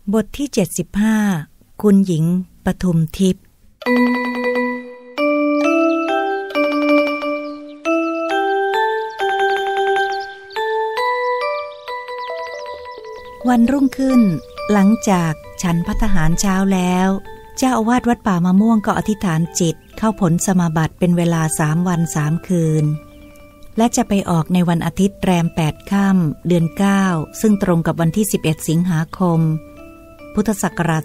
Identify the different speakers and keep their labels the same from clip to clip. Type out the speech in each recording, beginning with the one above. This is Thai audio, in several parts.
Speaker 1: บทที่75คุณหญิงปทุมทิพย์วันรุ่งขึ้นหลังจากฉันภัตตาหารเช้าแล้วเจ้าอาวาสวัดป่ามะม่วงก็อธิษฐานจิตเข้าผลสมาบัติเป็นเวลา3 วัน 3 คืนและจะไปออกในวันอาทิตย์แรม8 ค่ำเดือน9ซึ่งตรงกับวันที่11 สิงหาคมพุทธศักราช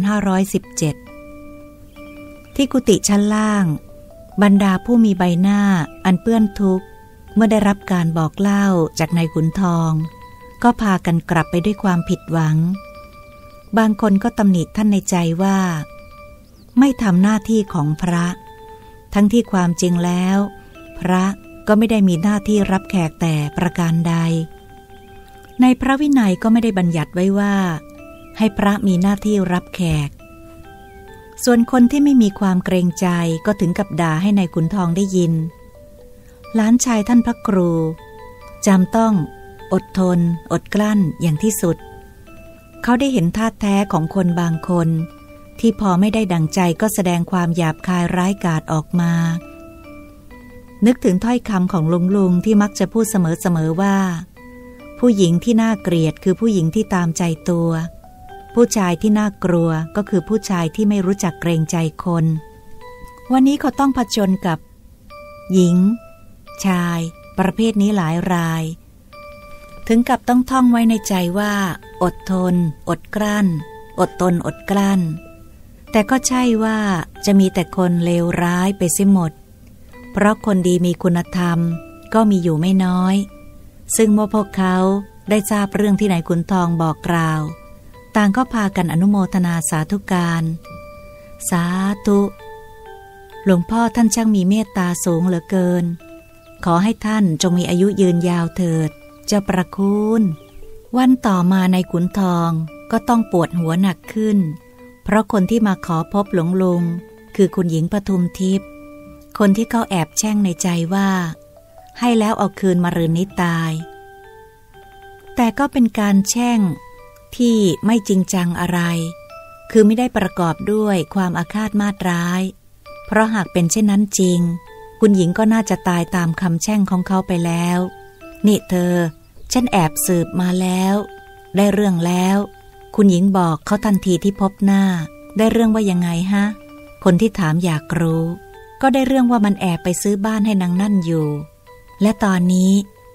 Speaker 1: 2517 ที่กุฏิชั้นล่างบรรดาผู้มีใบหน้าอันเปื้อนทุกข์เมื่อได้รับการบอกเล่าจากนายขุนทองก็พากันกลับไปด้วยความผิดหวังบางคนก็ตำหนิท่านในใจว่าไม่ทำหน้าที่ของพระทั้งที่ความจริงแล้วพระก็ไม่ได้มีหน้าที่รับแขกแต่ประการใดในพระวินัยก็ไม่ได้บัญญัติไว้ว่าให้พระมีหน้าที่รับแขกส่วนคนที่ไม่มีความเกรงใจก็ถึงกับด่าให้นายขุนทองได้ยินหลานชายท่านพระครูจำต้องอดทนอดกลั้นอย่างที่สุดเขาได้เห็นท่าแท้ของคนบางคนที่พอไม่ได้ดั่งใจก็แสดงความหยาบคายร้ายกาจออกมานึกถึงถ้อยคำของลุงที่มักจะพูดเสมอว่าผู้หญิงที่น่าเกลียดคือผู้หญิงที่ตามใจตัวผู้ชายที่น่ากลัวก็คือผู้ชายที่ไม่รู้จักเกรงใจคนวันนี้เขาต้องผจญกับหญิงชายประเภทนี้หลายรายถึงกับต้องท่องไว้ในใจว่าอดทนอดกลั้นอดทนอดกลั้นแต่ก็ใช่ว่าจะมีแต่คนเลวร้ายไปเสียหมดเพราะคนดีมีคุณธรรมก็มีอยู่ไม่น้อยซึ่งเมื่อพวกเขาได้ทราบเรื่องที่นายขุนทองบอกกล่าวต่างก็พากันอนุโมทนาสาธุการสาธุหลวงพ่อท่านช่างมีเมตตาสูงเหลือเกินขอให้ท่านจงมีอายุยืนยาวเถิดเจ้าประคุณวันต่อมานายขุนทองก็ต้องปวดหัวหนักขึ้นเพราะคนที่มาขอพบหลวงลุงคือคุณหญิงปทุมทิพย์คนที่เขาแอบแช่งในใจว่าให้แล้วเอาคืนมารืนนี้ตายแต่ก็เป็นการแช่งที่ไม่จริงจังอะไรคือไม่ได้ประกอบด้วยความอาฆาตมาตร้ายเพราะหากเป็นเช่นนั้นจริงคุณหญิงก็น่าจะตายตามคำแช่งของเขาไปแล้วนี่เธอฉันแอบสืบมาแล้วได้เรื่องแล้วคุณหญิงบอกเขาทันทีที่พบหน้าได้เรื่องว่ายังไงฮะคนที่ถามอยากรู้ก็ได้เรื่องว่ามันแอบไปซื้อบ้านให้นางนั่นอยู่และตอนนี้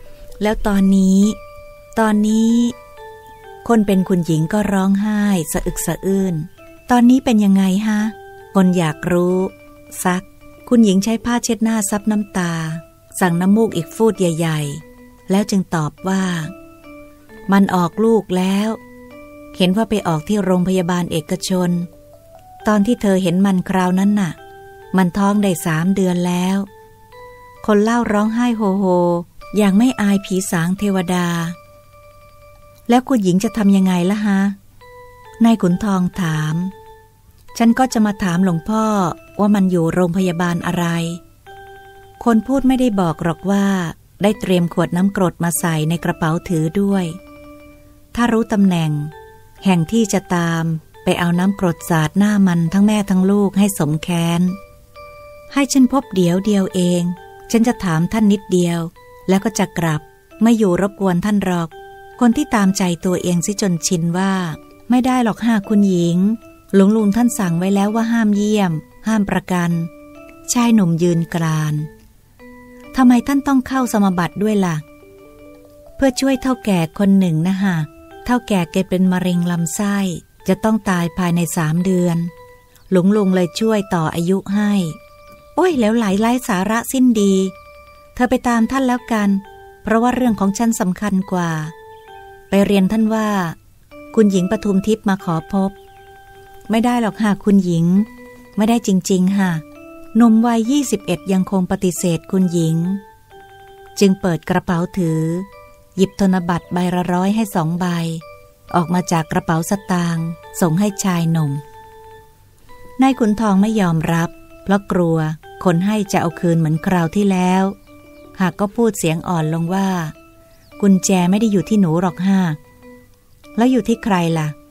Speaker 1: คนเป็นคุณหญิงก็ร้องไห้สะอึกสะอื้นตอนนี้เป็นยังไงฮะคนอยากรู้ซักคุณหญิงใช้ผ้าเช็ดหน้าซับน้ำตาสั่งน้ำมูกอีกฟูดใหญ่ๆแล้วจึงตอบว่ามันออกลูกแล้วเห็นว่าไปออกที่โรงพยาบาลเอกชนตอนที่เธอเห็นมันคราวนั้นน่ะมันท้องได้3 เดือนแล้วคนเล่าร้องไห้โฮโฮอย่างไม่อายผีสางเทวดาแล้วคุณหญิงจะทำยังไงล่ะฮะนายขุนทองถามฉันก็จะมาถามหลวงพ่อว่ามันอยู่โรงพยาบาลอะไรคนพูดไม่ได้บอกหรอกว่าได้เตรียมขวดน้ำกรดมาใส่ในกระเป๋าถือด้วยถ้ารู้ตำแหน่งแห่งที่จะตามไปเอาน้ำกรดสาดหน้ามันทั้งแม่ทั้งลูกให้สมแค้นให้ฉันพบเดียวเองฉันจะถามท่านนิดเดียวแล้วก็จะกลับไม่อยู่รบกวนท่านหรอกคนที่ตามใจตัวเองซิจนชินว่าไม่ได้หรอกคุณหญิงหลวงลุงท่านสั่งไว้แล้วว่าห้ามเยี่ยมห้ามประกันชายหนุ่มยืนกรานทำไมท่านต้องเข้าสมาบัติด้วยล่ะเพื่อช่วยเฒ่าแก่คนหนึ่งนะฮะเฒ่าแก่แกเป็นมะเร็งลำไส้จะต้องตายภายใน3 เดือนหลวงลุงเลยช่วยต่ออายุให้โอ้ยแล้วไหลไร้สาระสิ้นดีเธอไปตามท่านแล้วกันเพราะว่าเรื่องของฉันสำคัญกว่าไปเรียนท่านว่าคุณหญิงปทุมทิพย์มาขอพบไม่ได้หรอกคุณหญิงไม่ได้จริงๆหนุ่มวัย21ยังคงปฏิเสธคุณหญิงจึงเปิดกระเป๋าถือหยิบธนบัตรใบละ100ให้2 ใบออกมาจากกระเป๋าสตางค์ส่งให้ชายหนุ่มนายขุนทองไม่ยอมรับเพราะกลัวคนให้จะเอาคืนเหมือนคราวที่แล้วหากก็พูดเสียงอ่อนลงว่ากุญแจไม่ได้อยู่ที่หนูหรอกแล้วอยู่ที่ใครล่ะ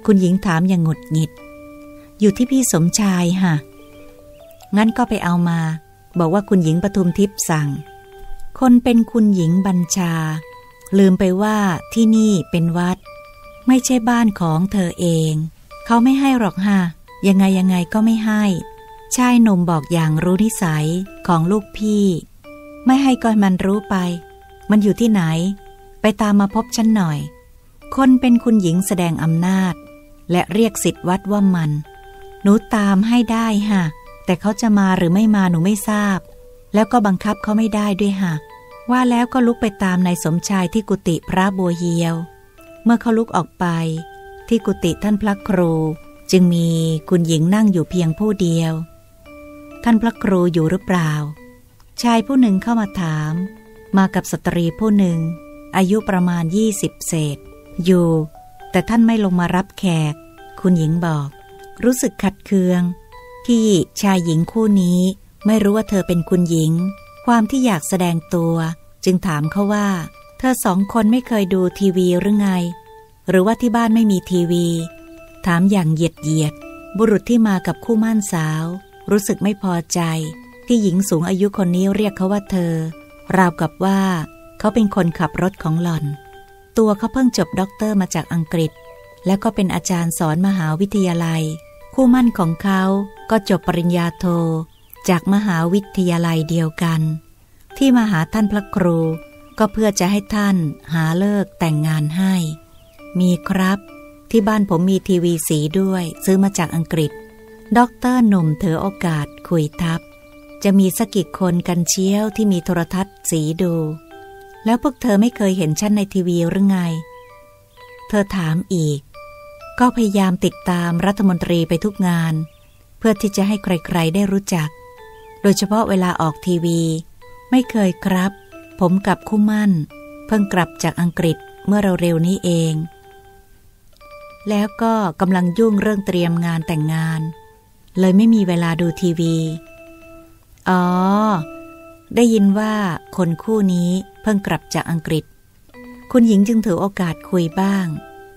Speaker 1: คุณหญิงถามอย่างหงุดหงิดอยู่ที่พี่สมชายฮะงั้นก็ไปเอามาบอกว่าคุณหญิงปทุมทิพย์สั่งคนเป็นคุณหญิงบัญชาลืมไปว่าที่นี่เป็นวัดไม่ใช่บ้านของเธอเองเขาไม่ให้หรอกฮะยังไงก็ไม่ให้ชายหนุ่มบอกอย่างรู้นิสัยของลูกพี่ไม่ให้ก็มันรู้ไปมันอยู่ที่ไหนไปตามมาพบฉันหน่อยคนเป็นคุณหญิงแสดงอำนาจและเรียกศิษย์วัดว่ามันหนูตามให้ได้ฮะแต่เขาจะมาหรือไม่มาหนูไม่ทราบแล้วก็บังคับเขาไม่ได้ด้วยฮะว่าแล้วก็ลุกไปตามนายสมชายที่กุฏิพระบัวเหียวเมื่อเขาลุกออกไปที่กุฏิท่านพระครูจึงมีคุณหญิงนั่งอยู่เพียงผู้เดียวท่านพระครูอยู่หรือเปล่าชายผู้หนึ่งเข้ามาถามมากับสตรีผู้หนึ่งอายุประมาณ20เศษอยู่แต่ท่านไม่ลงมารับแขกคุณหญิงบอกรู้สึกขัดเคืองที่ชายหญิงคู่นี้ไม่รู้ว่าเธอเป็นคุณหญิงความที่อยากแสดงตัวจึงถามเขาว่าเธอสองคนไม่เคยดูทีวีหรือไงหรือว่าที่บ้านไม่มีทีวีถามอย่างเหยียดบุรุษที่มากับคู่มั่นสาวรู้สึกไม่พอใจที่หญิงสูงอายุคนนี้เรียกเขาว่าเธอราวกับว่าเขาเป็นคนขับรถของหล่อนตัวเขาเพิ่งจบด็อกเตอร์มาจากอังกฤษแล้วก็เป็นอาจารย์สอนมหาวิทยาลัยคู่มั่นของเขาก็จบปริญญาโทจากมหาวิทยาลัยเดียวกันที่มาหาท่านพระครูก็เพื่อจะให้ท่านหาเลิกแต่งงานให้มีครับที่บ้านผมมีทีวีสีด้วยซื้อมาจากอังกฤษด็อกเตอร์หนุ่มถือโอกาสคุยทับจะมีสักกี่คนกันเชียวที่มีโทรทัศน์สีดูแล้วพวกเธอไม่เคยเห็นฉันในทีวีหรือไงเธอถามอีกก็พยายามติดตามรัฐมนตรีไปทุกงานเพื่อที่จะให้ใครๆได้รู้จักโดยเฉพาะเวลาออกทีวีไม่เคยครับผมกับคู่มั่นเพิ่งกลับจากอังกฤษเมื่อเร็วๆนี้เองแล้วก็กำลังยุ่งเรื่องเตรียมงานแต่งงานเลยไม่มีเวลาดูทีวีอ๋อได้ยินว่าคนคู่นี้เพิ่งกลับจากอังกฤษคุณหญิงจึงถือโอกาสคุยบ้าง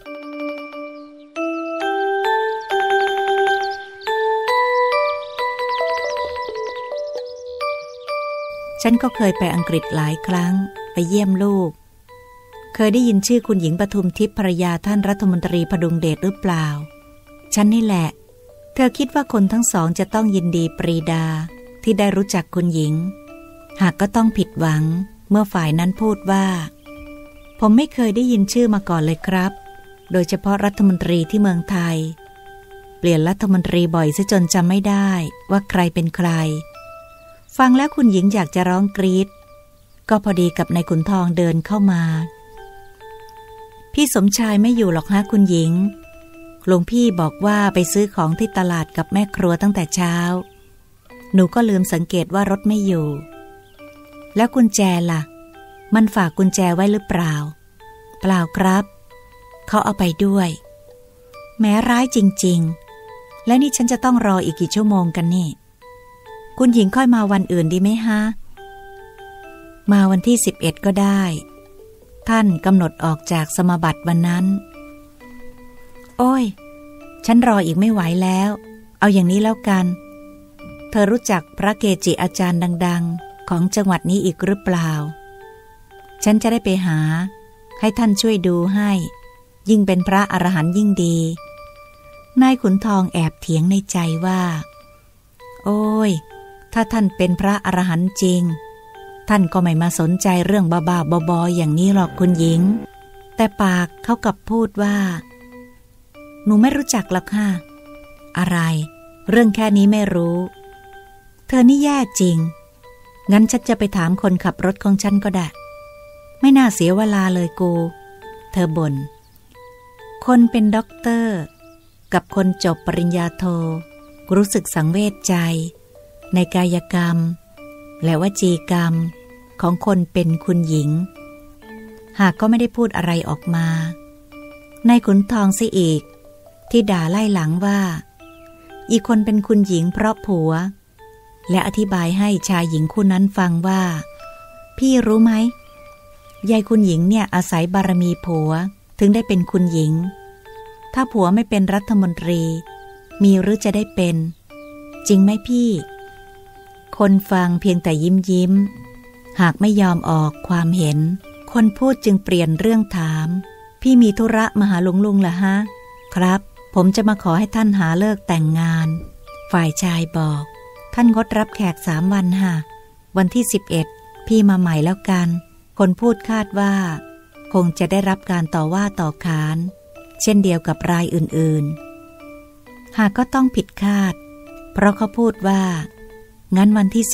Speaker 1: ฉันก็เคยไปอังกฤษหลายครั้งไปเยี่ยมลูกเคยได้ยินชื่อคุณหญิงปทุมทิพย์ภรรยาท่านรัฐมนตรีพดุงเดชหรือเปล่าฉันนี่แหละเธอคิดว่าคนทั้งสองจะต้องยินดีปรีดาที่ได้รู้จักคุณหญิงหากก็ต้องผิดหวังเมื่อฝ่ายนั้นพูดว่าผมไม่เคยได้ยินชื่อมาก่อนเลยครับโดยเฉพาะรัฐมนตรีที่เมืองไทยเปลี่ยนรัฐมนตรีบ่อยซะจนจำไม่ได้ว่าใครเป็นใครฟังแล้วคุณหญิงอยากจะร้องกรี๊ดก็พอดีกับนายขุนทองเดินเข้ามาพี่สมชายไม่อยู่หรอกฮะคุณหญิงหลวงพี่บอกว่าไปซื้อของที่ตลาดกับแม่ครัวตั้งแต่เช้าหนูก็ลืมสังเกตว่ารถไม่อยู่แล้วกุญแจล่ะมันฝากกุญแจไว้หรือเปล่าเปล่าครับเขาเอาไปด้วยแม้ร้ายจริงๆและนี่ฉันจะต้องรออีกกี่ชั่วโมงกันนี่คุณหญิงค่อยมาวันอื่นดีไหมฮะมาวันที่11ก็ได้ท่านกำหนดออกจากสมาบัติวันนั้นโอ้ยฉันรออีกไม่ไหวแล้วเอาอย่างนี้แล้วกันเธอรู้จักพระเกจิอาจารย์ดังๆของจังหวัดนี้อีกหรือเปล่าฉันจะได้ไปหาให้ท่านช่วยดูให้ยิ่งเป็นพระอรหันต์ยิ่งดีนายขุนทองแอบเถียงในใจว่าโอ้ยถ้าท่านเป็นพระอรหันต์จริงท่านก็ไม่มาสนใจเรื่องบ้าๆบอๆอย่างนี้หรอกคุณหญิงแต่ปากเขากลับพูดว่าหนูไม่รู้จักหรอกค่ะอะไรเรื่องแค่นี้ไม่รู้เธอนี่แย่จริงงั้นฉันจะไปถามคนขับรถของฉันก็ได้ไม่น่าเสียเวลาเลยกูเธอบ่นคนเป็นด็อกเตอร์กับคนจบปริญญาโทรู้สึกสังเวชใจในกายกรรมและวจีกรรมของคนเป็นคุณหญิงหากก็ไม่ได้พูดอะไรออกมานายขุนทองเสียอีกที่ด่าไล่หลังว่าอีกคนเป็นคุณหญิงเพราะผัวและอธิบายให้ชายหญิงคู่นั้นฟังว่าพี่รู้ไหมยายคุณหญิงเนี่ยอาศัยบารมีผัวถึงได้เป็นคุณหญิงถ้าผัวไม่เป็นรัฐมนตรีมีหรือจะได้เป็นจริงไหมพี่คนฟังเพียงแต่ยิ้มหากไม่ยอมออกความเห็นคนพูดจึงเปลี่ยนเรื่องถามพี่มีธุระมาหาลุงเหรอฮะครับผมจะมาขอให้ท่านหาเลิกแต่งงานฝ่ายชายบอกท่านงดรับแขก3 วันฮะวันที่11พี่มาใหม่แล้วกันคนพูดคาดว่าคงจะได้รับการต่อว่าต่อขานเช่นเดียวกับรายอื่นๆหากก็ต้องผิดคาดเพราะเขาพูดว่างั้นวันที่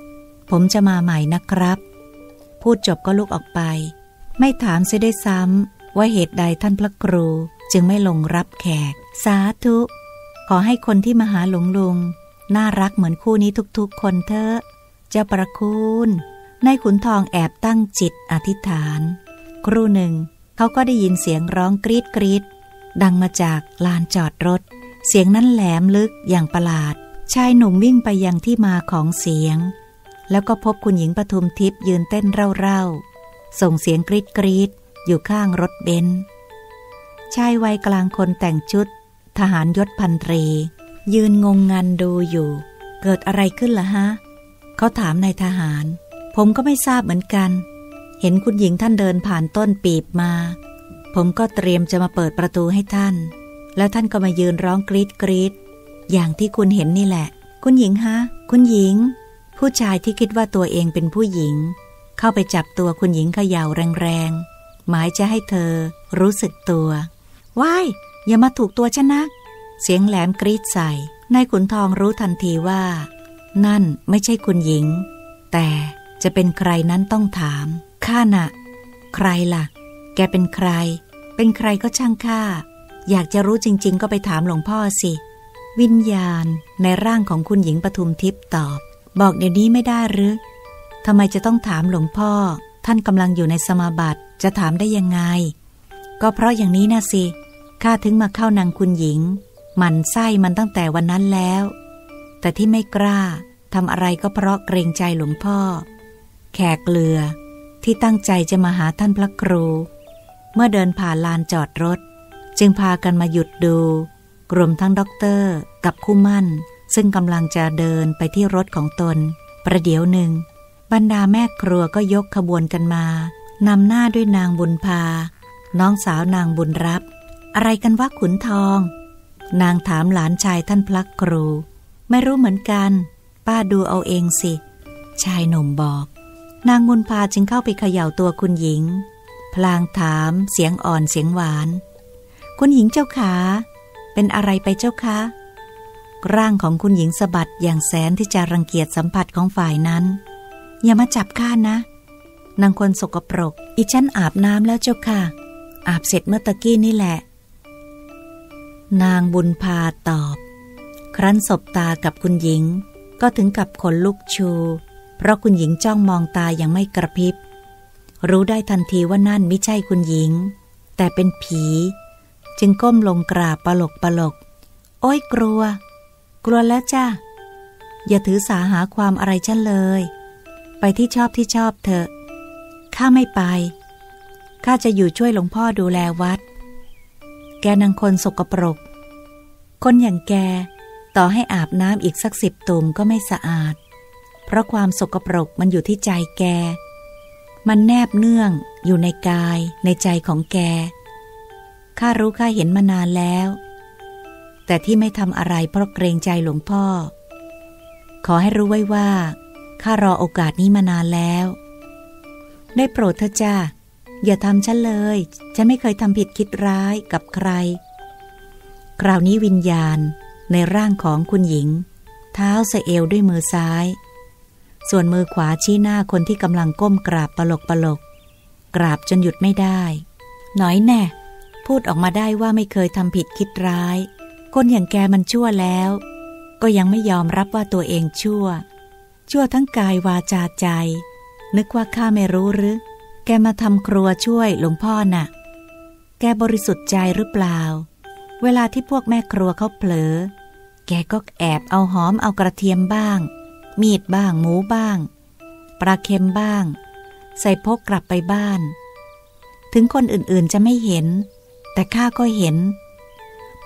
Speaker 1: 11ผมจะมาใหม่นะครับพูดจบก็ลุกออกไปไม่ถามเสียด้วยซ้ำว่าเหตุใดท่านพระครูจึงไม่ลงรับแขกสาธุขอให้คนที่มาหาหลวงลุงน่ารักเหมือนคู่นี้ทุกๆคนเถอะเจ้าประคุณนายขุนทองแอบตั้งจิตอธิษฐานครู่หนึ่งเขาก็ได้ยินเสียงร้องกรี๊ดกรี๊ดดังมาจากลานจอดรถเสียงนั้นแหลมลึกอย่างประหลาดชายหนุ่มวิ่งไปยังที่มาของเสียงแล้วก็พบคุณหญิงปทุมทิพย์ยืนเต้นเร่าๆส่งเสียงกรี๊ดกรี๊ดอยู่ข้างรถเบนซ์ชายวัยกลางคนแต่งชุดทหารยศพันตรียืนงงงันดูอยู่เกิดอะไรขึ้นล่ะฮะเขาถามนายทหารผมก็ไม่ทราบเหมือนกันเห็นคุณหญิงท่านเดินผ่านต้นปีบมาผมก็เตรียมจะมาเปิดประตูให้ท่านแล้วท่านก็มายืนร้องกรี๊ดกรี๊ดอย่างที่คุณเห็นนี่แหละคุณหญิงฮะคุณหญิงผู้ชายที่คิดว่าตัวเองเป็นผู้หญิงเข้าไปจับตัวคุณหญิงเขย่าแรงๆหมายจะให้เธอรู้สึกตัวว้ายอย่ามาถูกตัวฉันนะเสียงแหลมกรี๊ดใส่นายขุนทองรู้ทันทีว่านั่นไม่ใช่คุณหญิงแต่จะเป็นใครนั้นต้องถามข้าน่ะใครล่ะแกเป็นใครเป็นใครก็ช่างข้าอยากจะรู้จริงๆก็ไปถามหลวงพ่อสิวิญญาณในร่างของคุณหญิงปทุมทิพย์ตอบบอกเดี๋ยวนี้ไม่ได้หรือทำไมจะต้องถามหลวงพ่อท่านกำลังอยู่ในสมาบัติจะถามได้ยังไงก็เพราะอย่างนี้นะสิข้าถึงมาเข้านางคุณหญิงหมั่นไส้มันตั้งแต่วันนั้นแล้วแต่ที่ไม่กล้าทำอะไรก็เพราะเกรงใจหลวงพ่อแขกเรือที่ตั้งใจจะมาหาท่านพระครูเมื่อเดินผ่านลานจอดรถจึงพากันมาหยุดดูรวมทั้งด็อกเตอร์กับคู่มั่นซึ่งกำลังจะเดินไปที่รถของตนประเดี๋ยวหนึ่งบรรดาแม่ครัวก็ยกขบวนกันมานำหน้าด้วยนางบุญพาน้องสาวนางบุญรับอะไรกันวะขุนทองนางถามหลานชายท่านพระครูไม่รู้เหมือนกันป้าดูเอาเองสิชายหนุ่มบอกนางบุญพาจึงเข้าไปเขย่าตัวคุณหญิงพลางถามเสียงอ่อนเสียงหวานคุณหญิงเจ้าขาเป็นอะไรไปเจ้าคะร่างของคุณหญิงสะบัดอย่างแสนที่จะรังเกียจสัมผัสของฝ่ายนั้นอย่ามาจับข้านะนางคนสกปรกอีฉันอาบน้ำแล้วเจ้าค่ะอาบเสร็จเมื่อตะกี้นี่แหละนางบุญพาตอบครั้นสบตากับคุณหญิงก็ถึงกับขนลุกชูเพราะคุณหญิงจ้องมองตาอย่างไม่กระพริบรู้ได้ทันทีว่านั่นไม่ใช่คุณหญิงแต่เป็นผีจึงก้มลงกราบปลกโอ้ยกลัวแล้วจ้าอย่าถือสาหาความอะไรฉันเลยไปที่ชอบเถอะข้าไม่ไปข้าจะอยู่ช่วยหลวงพ่อดูแลวัดแกนางคนสกปรกคนอย่างแกต่อให้อาบน้ำอีกสัก10 ตุ่มก็ไม่สะอาดเพราะความสกปรกมันอยู่ที่ใจแกมันแนบเนื่องอยู่ในกายในใจของแกข้ารู้ข้าเห็นมานานแล้วแต่ที่ไม่ทำอะไรเพราะเกรงใจหลวงพ่อขอให้รู้ไว้ว่าข้ารอโอกาสนี้มานานแล้วได้โปรดเถอะจ้าอย่าทำฉันเลยฉันไม่เคยทำผิดคิดร้ายกับใครคราวนี้วิญญาณในร่างของคุณหญิงเท้าสะเอวด้วยมือซ้ายส่วนมือขวาชี้หน้าคนที่กำลังก้มกราบปลกกราบจนหยุดไม่ได้หน่อยแน่พูดออกมาได้ว่าไม่เคยทำผิดคิดร้ายคนอย่างแกมันชั่วแล้วก็ยังไม่ยอมรับว่าตัวเองชั่วทั้งกายวาจาใจนึกว่าข้าไม่รู้หรือแกมาทำครัวช่วยหลวงพ่อน่ะแกบริสุทธิ์ใจหรือเปล่าเวลาที่พวกแม่ครัวเขาเผลอแกก็แอบเอาหอมเอากระเทียมบ้างมีดบ้างหมูบ้างปลาเค็มบ้างใส่พกกลับไปบ้านถึงคนอื่นๆจะไม่เห็นแต่ข้าก็เห็น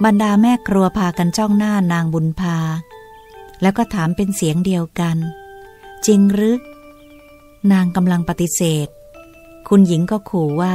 Speaker 1: บรรดาแม่ครัวพากันจ้องหน้านางบุญพาแล้วก็ถามเป็นเสียงเดียวกันจริงหรือนางกำลังปฏิเสธคุณหญิงก็ขู่ว่า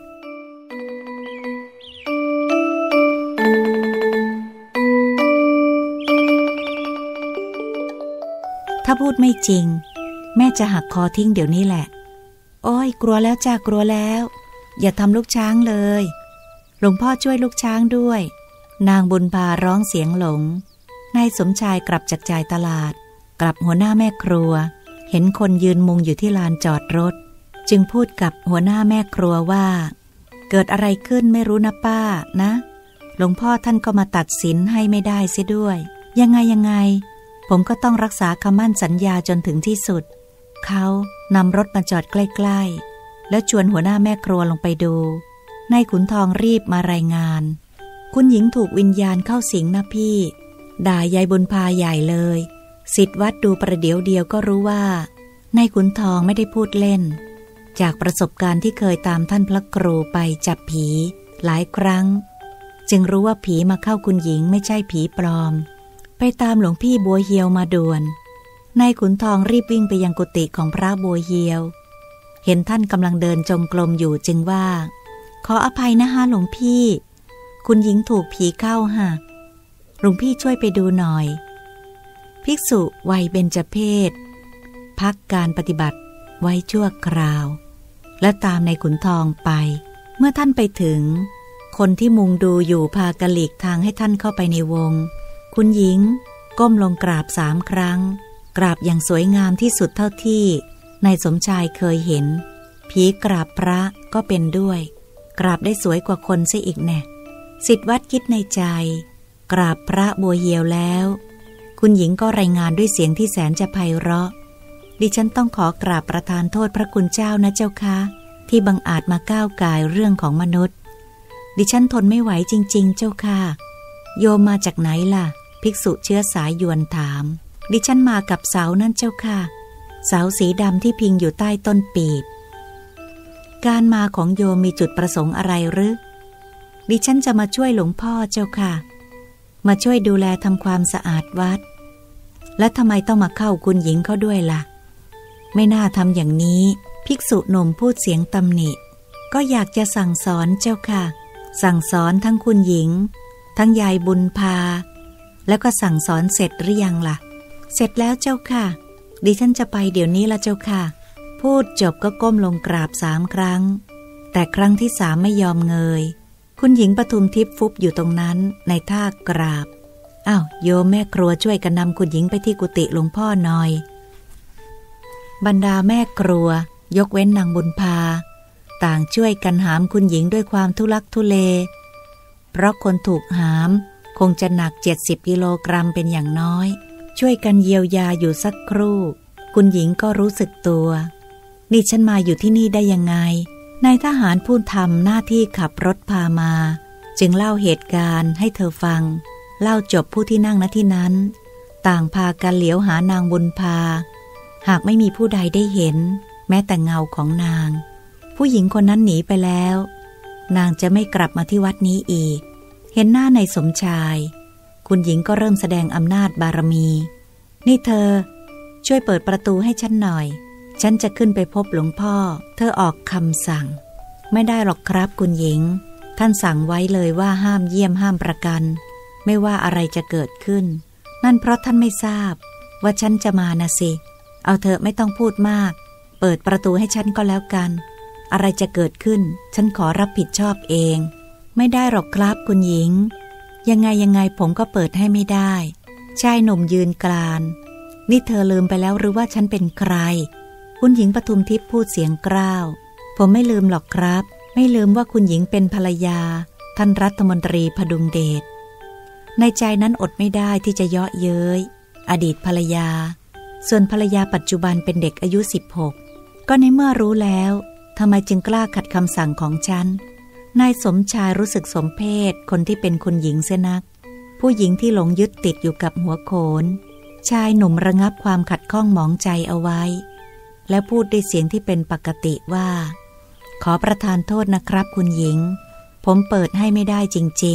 Speaker 1: ถ้าพูดไม่จริงแม่จะหักคอทิ้งเดี๋ยวนี้แหละโอ้ยกลัวแล้วจ้ากลัวแล้วอย่าทำลูกช้างเลยหลวงพ่อช่วยลูกช้างด้วยนางบุญพาร้องเสียงหลงนายสมชายกลับจากจ่ายตลาดกลับหัวหน้าแม่ครัวเห็นคนยืนมุงอยู่ที่ลานจอดรถจึงพูดกับหัวหน้าแม่ครัวว่าเกิดอะไรขึ้นไม่รู้นะป้านะหลวงพ่อท่านก็มาตัดสินให้ไม่ได้เสียด้วยยังไงผมก็ต้องรักษาคำมั่นสัญญาจนถึงที่สุดเขานำรถมาจอดใกล้ๆแล้วชวนหัวหน้าแม่ครัวลงไปดูนายขุนทองรีบมารายงานคุณหญิงถูกวิญญาณเข้าสิงนะพี่ด่ายายบุญพาใหญ่เลยศิษย์วัดดูประเดี๋ยวเดียวก็รู้ว่านายขุนทองไม่ได้พูดเล่นจากประสบการณ์ที่เคยตามท่านพระครูไปจับผีหลายครั้งจึงรู้ว่าผีมาเข้าคุณหญิงไม่ใช่ผีปลอมไปตามหลวงพี่บัวเหียวมาด่วนนายขุนทองรีบวิ่งไปยังกุฏิของพระบัวเหียวเห็นท่านกำลังเดินจงกรมอยู่จึงว่าขออภัยนะคะหลวงพี่คุณหญิงถูกผีเข้าฮะหลวงพี่ช่วยไปดูหน่อยภิกษุวัยเบญจเพสพักการปฏิบัติไว้ชั่วคราวและตามนายขุนทองไปเมื่อท่านไปถึงคนที่มุงดูอยู่พากะหลีกทางให้ท่านเข้าไปในวงคุณหญิงก้มลงกราบ3 ครั้งกราบอย่างสวยงามที่สุดเท่าที่นายสมชายเคยเห็นผีกราบพระก็เป็นด้วยกราบได้สวยกว่าคนซะอีกแน่ศิษย์วัดคิดในใจกราบพระบัวเหียวแล้วคุณหญิงก็รายงานด้วยเสียงที่แสนจะไพเราะดิฉันต้องขอกราบประทานโทษพระคุณเจ้านะเจ้าค่ะที่บังอาจมาก้าวก่ายเรื่องของมนุษย์ดิฉันทนไม่ไหวจริงๆเจ้าค่ะโยมมาจากไหนล่ะภิกษุเชื้อสายยวนถามดิฉันมากับเสานั่นเจ้าค่ะเสาสีดำที่พิงอยู่ใต้ต้นปีบการมาของโยมมีจุดประสงค์อะไรหรือดิฉันจะมาช่วยหลวงพ่อเจ้าค่ะมาช่วยดูแลทำความสะอาดวัดและทำไมต้องมาเข้าคุณหญิงเขาด้วยล่ะไม่น่าทำอย่างนี้ภิกษุหนุ่มพูดเสียงตำหนิก็อยากจะสั่งสอนเจ้าค่ะสั่งสอนทั้งคุณหญิงทั้งยายบุญพาแล้วก็สั่งสอนเสร็จหรือยังล่ะเสร็จแล้วเจ้าค่ะดิฉันจะไปเดี๋ยวนี้ละเจ้าค่ะพูดจบก็ก้มลงกราบ3 ครั้งแต่ครั้งที่3ไม่ยอมเงยคุณหญิงปทุมทิพย์ฟุบอยู่ตรงนั้นในท่ากราบอ้าวโยมแม่ครัวช่วยกันนำคุณหญิงไปที่กุฏิหลวงพ่อหน่อยบรรดาแม่ครัวยกเว้นนางบุญพาต่างช่วยกันหามคุณหญิงด้วยความทุลักทุเลเพราะคนถูกหามคงจะหนัก70 กิโลกรัมเป็นอย่างน้อยช่วยกันเยียวยาอยู่สักครู่คุณหญิงก็รู้สึกตัวนี่ฉันมาอยู่ที่นี่ได้ยังไงนายทหารผู้ทำหน้าที่ขับรถพามาจึงเล่าเหตุการณ์ให้เธอฟังเล่าจบผู้ที่นั่งณที่นั้นต่างพากันเหลียวหานางบุญพาหากไม่มีผู้ใดได้เห็นแม้แต่เงาของนางผู้หญิงคนนั้นหนีไปแล้วนางจะไม่กลับมาที่วัดนี้อีกเห็นหน้าในสมชายคุณหญิงก็เริ่มแสดงอำนาจบารมีนี่เธอช่วยเปิดประตูให้ฉันหน่อยฉันจะขึ้นไปพบหลวงพ่อเธอออกคำสั่งไม่ได้หรอกครับคุณหญิงท่านสั่งไว้เลยว่าห้ามเยี่ยมห้ามประกันไม่ว่าอะไรจะเกิดขึ้นนั่นเพราะท่านไม่ทราบว่าฉันจะมานะสิเอาเถอะไม่ต้องพูดมากเปิดประตูให้ฉันก็แล้วกันอะไรจะเกิดขึ้นฉันขอรับผิดชอบเองไม่ได้หรอกครับคุณหญิงยังไงผมก็เปิดให้ไม่ได้ชายหนุ่มยืนกรานนี่เธอลืมไปแล้วหรือว่าฉันเป็นใครคุณหญิงปทุมทิพย์พูดเสียงกร้าวผมไม่ลืมหรอกครับไม่ลืมว่าคุณหญิงเป็นภรรยาท่านรัฐมนตรีพดุงเดชในใจนั้นอดไม่ได้ที่จะเยาะเย้ยอดีตภรรยาส่วนภรรยาปัจจุบันเป็นเด็กอายุ16ก็ในเมื่อรู้แล้วทำไมจึงกล้าขัดคำสั่งของฉันนายสมชายรู้สึกสมเพชคนที่เป็นคุณหญิงเสียนักผู้หญิงที่หลงยึดติดอยู่กับหัวโขนชายหนุ่มระงับความขัดข้องหมองใจเอาไว้แล้วพูดด้วยเสียงที่เป็นปกติว่าขอประทานโทษนะครับคุณหญิงผมเปิดให้ไม่ได้จริงๆ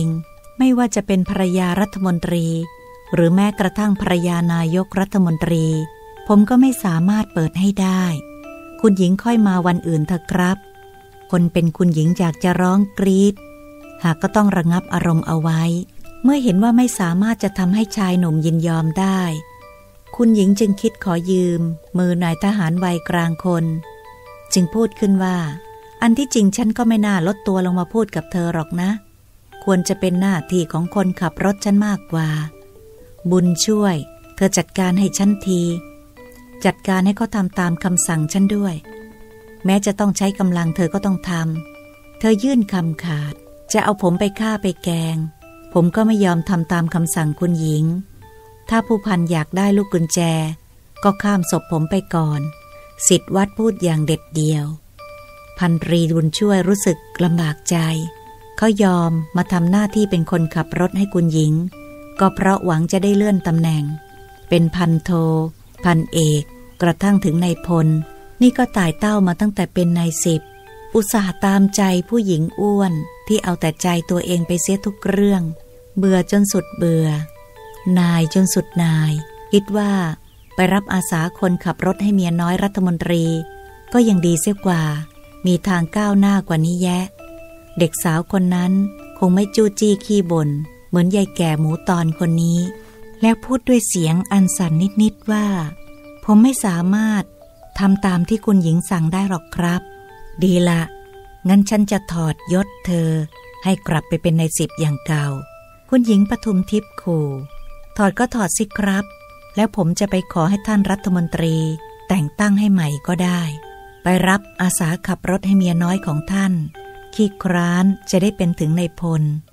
Speaker 1: ไม่ว่าจะเป็นภรรยารัฐมนตรีหรือแม้กระทั่งภรรยานายกรัฐมนตรีผมก็ไม่สามารถเปิดให้ได้คุณหญิงค่อยมาวันอื่นเถอะครับคนเป็นคุณหญิงอยากจะร้องกรี๊ดหากก็ต้องระงับอารมณ์เอาไว้เมื่อเห็นว่าไม่สามารถจะทำให้ชายหนุ่มยินยอมได้คุณหญิงจึงคิดขอยืมมือนายทหารวัยกลางคนจึงพูดขึ้นว่าอันที่จริงฉันก็ไม่น่าลดตัวลงมาพูดกับเธอหรอกนะควรจะเป็นหน้าที่ของคนขับรถฉันมากกว่าบุญช่วยเธอจัดการให้ฉันทีจัดการให้เขาทำตามคำสั่งฉันด้วยแม้จะต้องใช้กำลังเธอก็ต้องทำเธอยื่นคำขาดจะเอาผมไปฆ่าไปแกงผมก็ไม่ยอมทำตามคำสั่งคุณหญิงถ้าผู้พันอยากได้ลูกกุญแจก็ข้ามศพผมไปก่อนศิษย์วัดพูดอย่างเด็ดเดี่ยวพันตรีบุญช่วยรู้สึกลำบากใจเขายอมมาทำหน้าที่เป็นคนขับรถให้คุณหญิงก็เพราะหวังจะได้เลื่อนตำแหน่งเป็นพันโทพันเอกกระทั่งถึงนายพลนี่ก็ไต่เต้ามาตั้งแต่เป็นนายสิบอุตส่าห์ตามใจผู้หญิงอ้วนที่เอาแต่ใจตัวเองไปเสียทุกเรื่องเบื่อจนสุดเบื่อนายจนสุดนายคิดว่าไปรับอาสาคนขับรถให้เมียน้อยรัฐมนตรีก็ยังดีเสียกว่ามีทางก้าวหน้ากว่านี้แยะเด็กสาวคนนั้นคงไม่จู้จี้ขี้บ่นเหมือนยายแก่หมูตอนคนนี้แล้วพูดด้วยเสียงอันสั่นนิดๆว่าผมไม่สามารถทำตามที่คุณหญิงสั่งได้หรอกครับดีละงั้นฉันจะถอดยศเธอให้กลับไปเป็นนายสิบอย่างเก่าคุณหญิงปทุมทิพย์ขู่ถอดก็ถอดสิครับแล้วผมจะไปขอให้ท่านรัฐมนตรีแต่งตั้งให้ใหม่ก็ได้ไปรับอาสาขับรถให้เมียน้อยของท่านขี้คร้านจะได้เป็นถึงนายพล